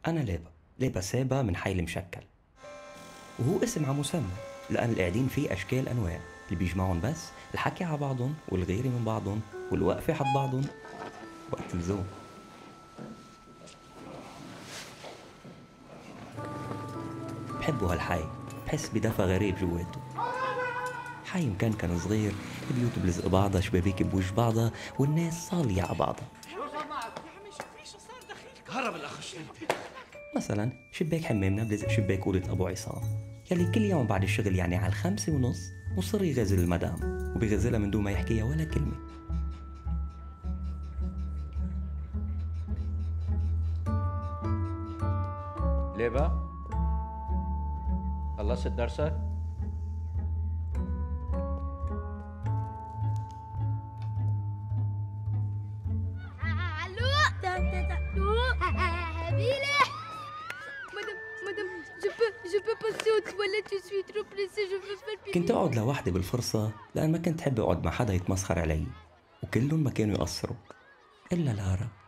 أنا ليبا سابا من حي المشكل، وهو اسم على مسمى لأن القاعدين فيه أشكال أنواع اللي بيجمعهم بس الحكي على بعضهم والغيرة من بعضهم والوقفة حد بعضهم وقت اللزوم. بحبه هالحي، بحس بدفى غريب جواته. حي مكنكن صغير، البيوت بلزق بعضها، شبابيك بوجه بعضها، والناس صالية على بعضها. هرب الاخ الشرطي. مثلا شباك حمامنا بلزق شباك أوضة أبو عصام، يلي كل يوم بعد الشغل يعني على 5:30 مصر يغازل المدام، وبيغازلها من دون ما يحكيها ولا كلمة. ليبا، خلصت درسك؟ Allô. Habile. Madame, je peux passer aux toilettes, je suis trop pressée, je veux faire كنت pipi. أقعد لوحدي بالفرصة لأن ما كنت حابب أقعد مع حدا يتمسخر علي، وكلهم ما كانوا يقصروا إلا لارا.